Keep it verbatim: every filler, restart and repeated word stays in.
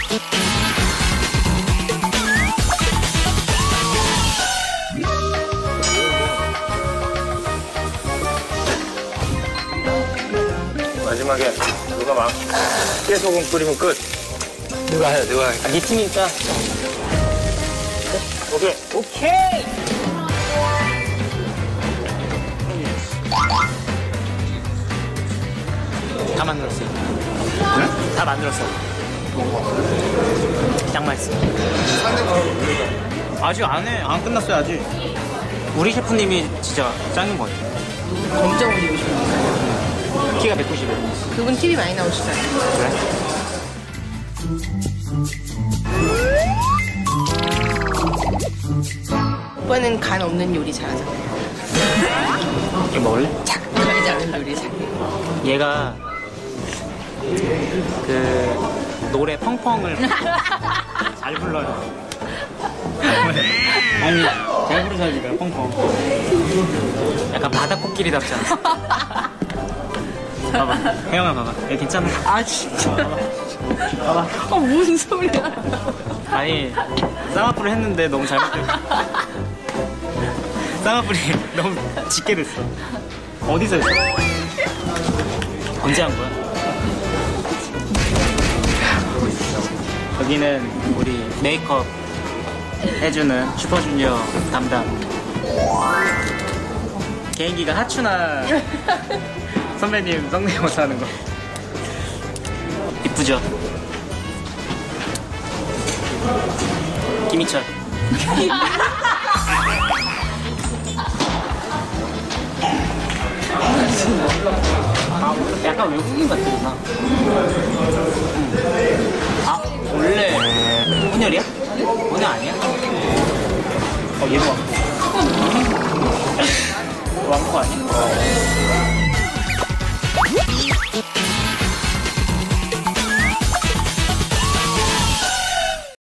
마지막에 누가 막 깨소금 끓이면 끝. 누가 해요, 누가 해요? 아, 네 팀이니까. 오케이. 오케이! 다 만들었어요. 응? 다 만들었어. 짱 맛있어. 아직 안 해. 안 끝났어요, 아직. 우리 셰프님이 진짜 짱인 것 같아요. 검정 옷 입으시는 키가 백구십이에요. 그분 티비 많이 나오시잖아요. 그래? 오빠는 간 없는 요리 잘하잖아요. 이거 먹을래? 간이 않은 요리 잘해. 얘가 그 노래 펑펑을 잘 불러요. 아니 잘 부르셔야니까 펑펑. 약간 바다 코끼리답지 않아? 봐봐, 혜영아 봐봐. 얘 괜찮아? 아 진짜? 봐봐. 어 무슨 소리야? 아니 쌍꺼풀을 했는데 너무 잘못됐어. 쌍꺼풀이 너무 짙게 됐어. 어디서 했어? 언제 한 거야? 여기는 우리 메이크업 해주는 슈퍼주니어 담당 개인기가 하추나 선배님 성대모사 하는 거 이쁘죠? 김희철 아, 약간 외국인 같으구나. 아, 원래 혼혈이야? 혼혈 아니야? 어, 얘도 왕코. 왕코 아니야?